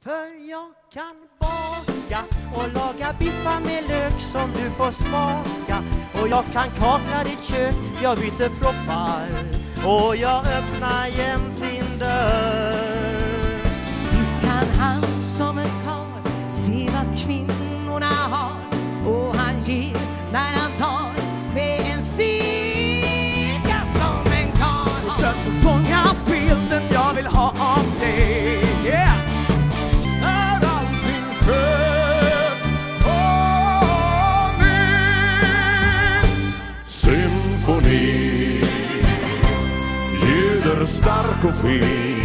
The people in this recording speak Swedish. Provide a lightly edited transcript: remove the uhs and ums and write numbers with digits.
För jag kan baka och laga biffar med lök som du får smaka. Och jag kan kakla ditt kök, jag byter proppar och jag öppnar jämt din dörr. Visst kan han som en karl se vad kvinnorna har, och han ger när han tar med en styrka som en karl. Försök att fånga bilden jag vill ha av dig. Yeah! När allting föds på nytt. Symfoni, ljuder stark och fin.